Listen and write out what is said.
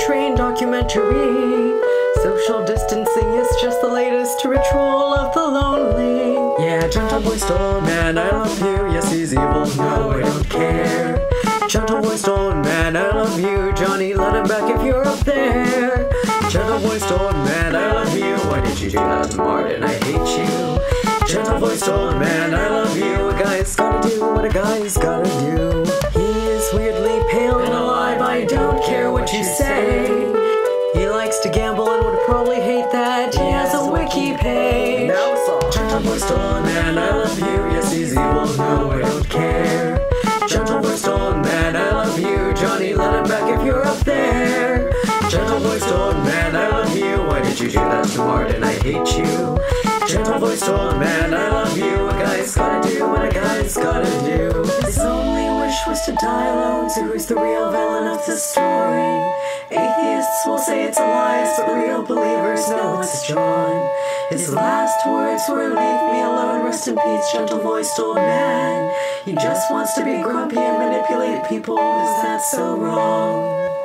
train documentary. Social distancing is just the latest ritual of the lonely. Yeah, gentle voiced old man, I love you. Yes, he's evil, no, I don't care. Gentle voiced old man, I love you. Johnny, let him back if you're up there. Gentle voiced old man, I love you. Why did you do that to Martin? I hate you. Gentle voiced old man, I love you. A guy's gotta do what a guy's gotta do. He is weirdly pale and alive, I don't care what you say. He likes to gamble and would probably hate that. He has a wiki page. Gentle voiced old man, I love you. Yes, he's evil, no, I don't care. Gentle voiced old man, I love you. Johnny, let him back if you're up there. Gentle voiced old man, I love you. Why did you do that to Martin? I hate you. Gentle voiced old man, I love you. A guy's gotta do what a guy's gotta do. His only wish was to die alone. So who's the real villain of the story? Atheists will say it's a lie, but real believers know it's John. His last words were, leave me alone, rest in peace, gentle voiced old man. He just wants to be grumpy and manipulate people, is that so wrong?